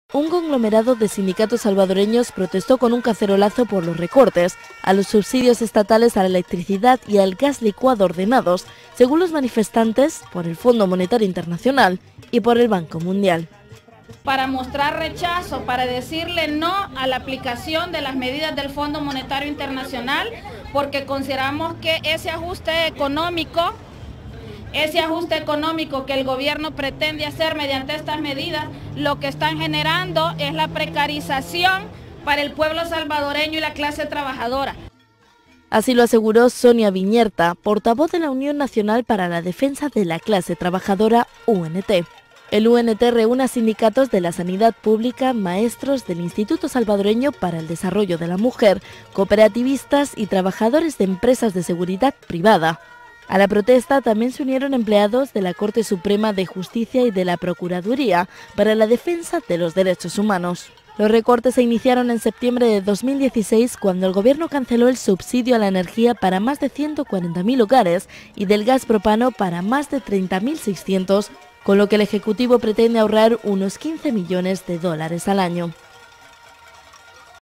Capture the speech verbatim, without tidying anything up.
Un conglomerado de sindicatos salvadoreños protestó con un cacerolazo por los recortes a los subsidios estatales a la electricidad y al gas licuado ordenados, según los manifestantes, por el Fondo Monetario Internacional y por el Banco Mundial. Para mostrar rechazo, para decirle no a la aplicación de las medidas del Fondo Monetario Internacional, porque consideramos que ese ajuste económico Ese ajuste económico que el gobierno pretende hacer mediante estas medidas, lo que están generando es la precarización para el pueblo salvadoreño y la clase trabajadora. Así lo aseguró Sonia Viñerta, portavoz de la Unión Nacional para la Defensa de la Clase Trabajadora, U N T. El U N T reúne a sindicatos de la sanidad pública, maestros del Instituto Salvadoreño para el Desarrollo de la Mujer, cooperativistas y trabajadores de empresas de seguridad privada. A la protesta también se unieron empleados de la Corte Suprema de Justicia y de la Procuraduría para la Defensa de los Derechos Humanos. Los recortes se iniciaron en septiembre de dos mil dieciséis, cuando el gobierno canceló el subsidio a la energía para más de ciento cuarenta mil hogares y del gas propano para más de treinta mil seiscientos, con lo que el Ejecutivo pretende ahorrar unos quince millones de dólares al año.